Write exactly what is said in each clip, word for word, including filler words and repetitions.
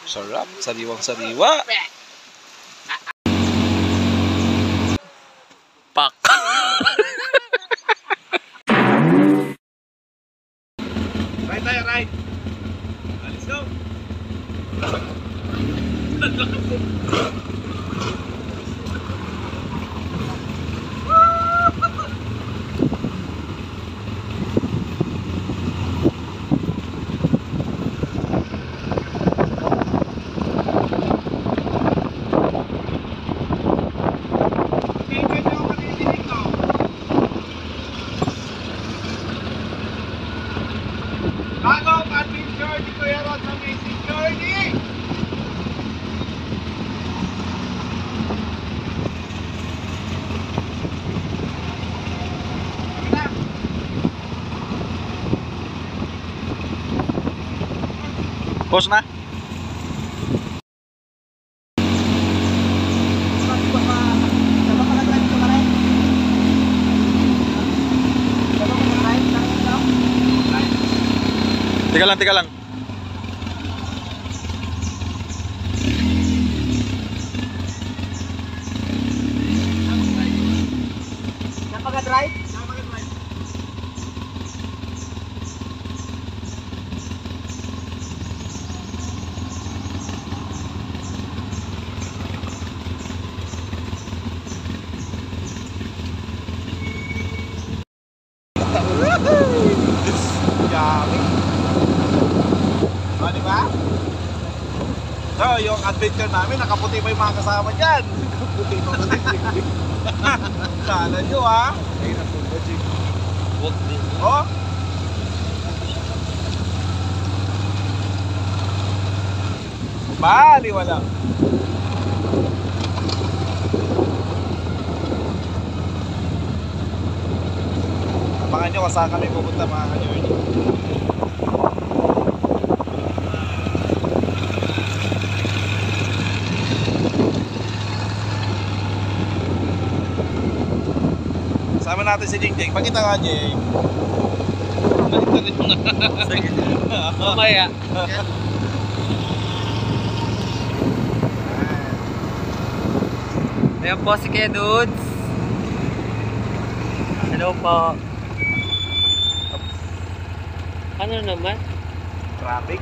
Sarap, sariwang-sariwa. Pak. Right tayo, right. Let's go. Bagong adventure ni Kuya Rod sa Amazing Journey! Pause na. Teka lang, teka lang. Napaka-drive? Napaka-drive. Yummy! O, diba? So, yung adventure namin, nakaputi pa yung mga kasama dyan. Nakaputi pa mga Kala nyo, ha? Ay, napunta, Jig. Huwag din. O? Bali, wala. Abangan nyo kung saan kami pupunta, mga ka-journey. Sama natin si Jing Jing. Pakita nga, Jing. Balik mo na. Sige. Mamaya. Ayan po si Kuya Dudes. Hello po. Ano naman? Traffic.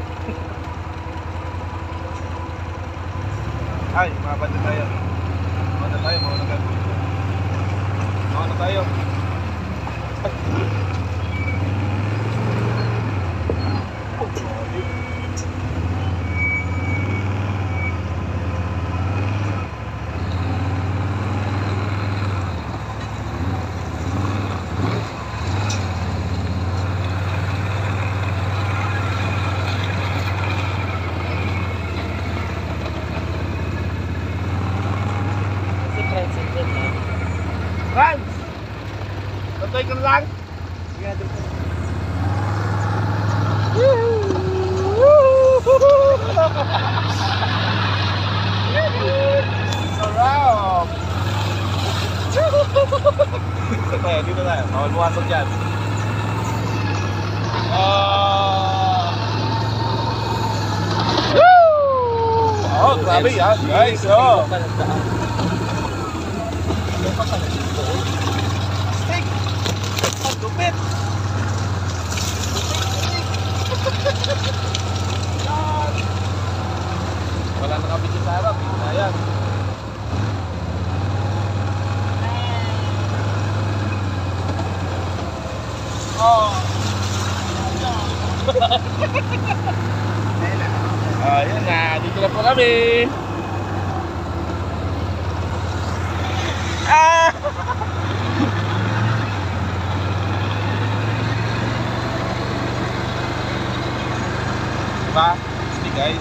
Ay, mabanda tayo. Mabanda tayo, mabanda tayo. Mabanda tayo. Oh, sorry. Si Francis din ha? Franz! Tatoy ka na lang? Sige, dito. Sarap! Dito tayo, dito tayo. Bawal buwasan dyan. Ah! Oh, grabe yan, guys. Oh. Steak! Ang lupit! Yan! Wala na kami sa harap. Ayan. Oh! Ayan na, dito na po kami. Ah! Diba? Sige guys.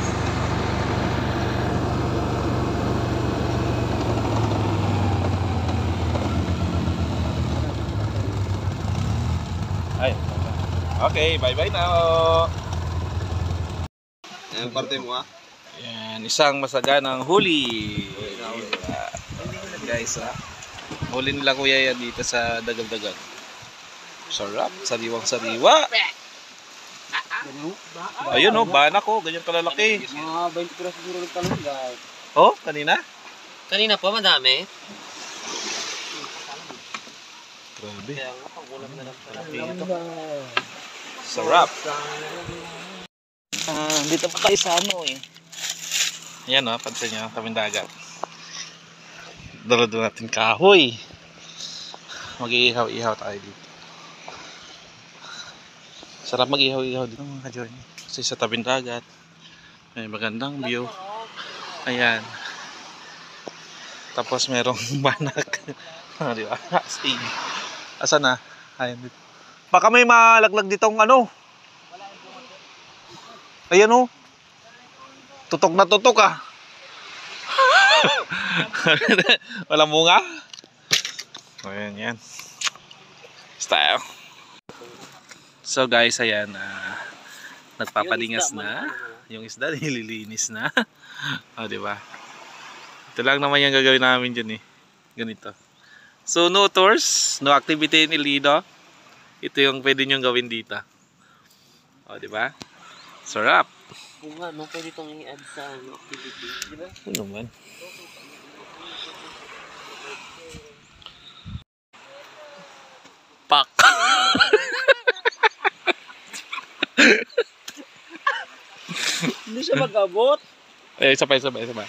Ay. Okay, bye-bye now. Ayan, parte mo, ha? Yan, isang masaganang huli. Uh, guys, ha? Huli nila kuya yan dito sa Dagal-Dagal. Sarap, sariwang-sariwa. Ayun oh, banak oh, ganyan kalalaki. Mga twenty kilos siguro nagtanong guys. Oh, kanina? Kanina po, madami. Grabe. Kaya nga, pangulam na lang pala. Sarap. Ah, dito pa kayo sa ano eh. Yan oh, pansin nyo, tabing dagat. Dala doon natin kahoy. Mag-iihaw-ihaw tayo dito. Sarap mag-ihaw-ihaw dito mga ka-join. Kasi sa tabing dagat, may magandang view. Ayan. Tapos merong banak. Ah, di ba? Astig. Asa na? Ayan dito. Baka may malaglag ditong ano. Ayan oh. Tutok na tutok ah. Walang bunga. Ayan yan. Style. So guys, ayan. Uh, nagpapalingas na. Yung isda nililinis na. O, di ba? Ito lang naman yung gagawin namin dyan eh. Ganito. So no tours, no activity in Ilido. Ito yung pwede nyo gawin dito. O, di ba? Sarap. Kung nga, no, pwede itong i-add sa ano, activity. Di ba? Ano naman? Pak! Hindi siya mag-abot. Eh, isa pa, isa pa, isa pa.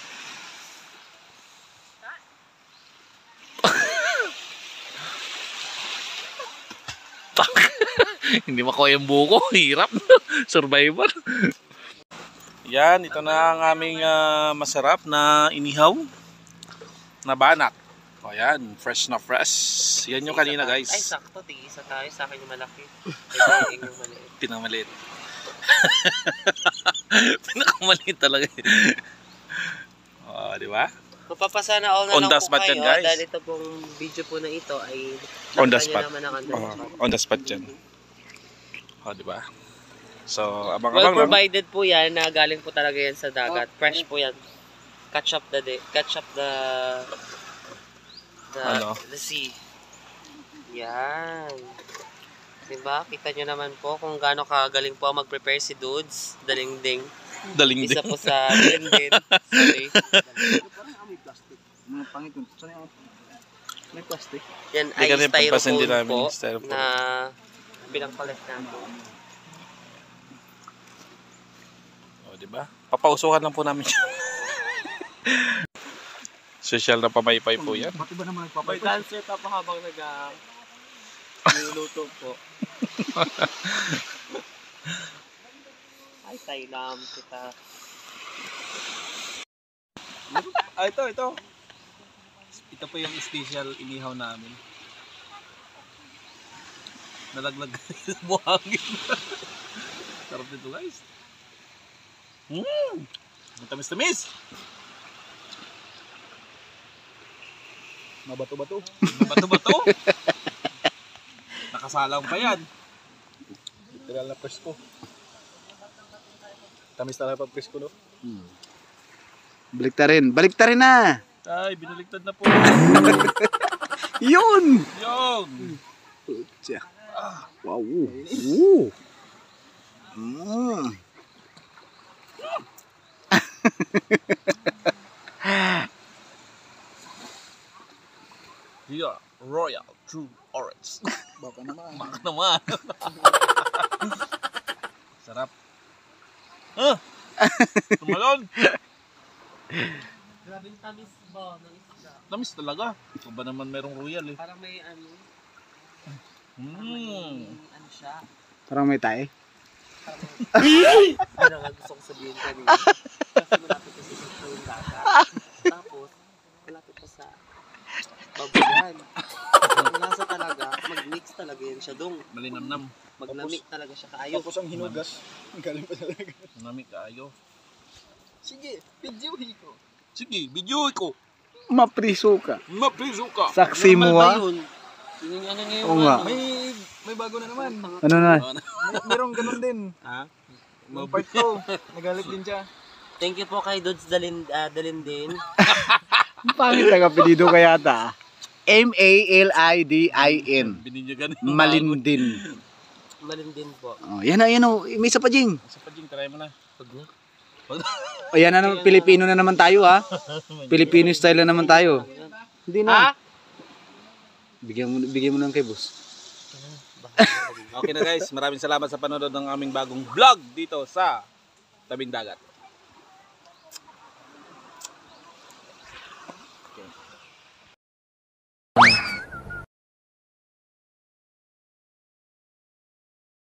Hindi makuha yung buko, hirap. Survivor. Yan, ito na ang aming uh, masarap na inihaw na banak. O yan, fresh na fresh. Yan yung kanina guys. Ay, sakto. Tig-isa tayo. Sa akin yung malaki. Ito yung maliit. Pinamaliit. Pinakamaliit talaga. O, di ba? Mapapasana all na On lang the po spot kayo. yan, guys. Dahil ito pong video po na ito ay On the nakita spot. nyo naman ang on the Oh, spot. on the spot yan. O, di ba? So, Well abang-abang lang. provided po yan na galing po talaga yan sa dagat. Fresh po yan. Catch up the day. Catch up the the, Ano? the sea. Yan. Diba? Kita nyo naman po kung gaano kagaling po mag-prepare si Dudes. Dalingding. Daling Isa din. po sa dalingding. Sorry. Mga pangit yun. Saan yung may plastic? Yan Hindi ay kami pagpasindi styrofoam namin po yung styrofoam. na pinangpalit natin. O, di ba? Papausukan lang po namin siya. Social na pamaypay po yan. Pati ba naman May nagpapay? dancer pa pa habang nag niluluto po. Ay, taylam kita. Ah, ito, ito. Ito po yung special inihaw namin. Nalaglag sa buhangin. Sarap nito guys. Mmm! Matamis-tamis! Mabato-bato. Mabato-bato? Nakasalang pa yan. Literal na presko. Tamis talaga pag presko, no? Hmm. Baliktarin. Baliktarin na! Ay, binaliktad na po. Yun! Yun! Tiya. Wow. Ooh. Mm. Yeah, Royal True Orange. Baka naman. Baka naman. Sarap. Ah! Tumalon! Grabe yung tamis ba ng isda. Tamis talaga. Ito ba naman merong royal eh. Parang may ano, Mmm. may ano siya. Parang may tae. Ano nga gusto kong sabihin kanina. Kasi malapit kasi sa yung dagat. Tapos, malapit pa sa babuyan. Ang lasa talaga, mag-mix talaga yan siya dong. Malinamnam. Magnamik talaga siya kaayo. Tapos ang hinugas. Ang galing pa talaga. Manamik kaayo. Sige, videohi ko. Sige, video ko. Mapriso ka. Mapriso ka. Saksi mo Normal ba ah. yun? Yun yung ano niya yung Oo nga. ano. May may bago na naman. Ano na? May, merong ganun din. Ha? Yung part two. Nagalit din siya. Thank you po kay Dudes Dalin, uh, Dalindin. Ang pangit ang apelido kaya ta. M A L I D I N. Bininyagan. Malindin. Malindin po. Oh, yan na, yan o. May isa pa, Jing. Isa pa, Jing, try mo na. Huwag na. O yan na naman, Pilipino na naman tayo ha. Filipino style na naman tayo. Hindi na. Bigyan mo, bigyan mo lang kay boss. Okay na guys, maraming salamat sa panonood ng aming bagong vlog dito sa Tabing Dagat.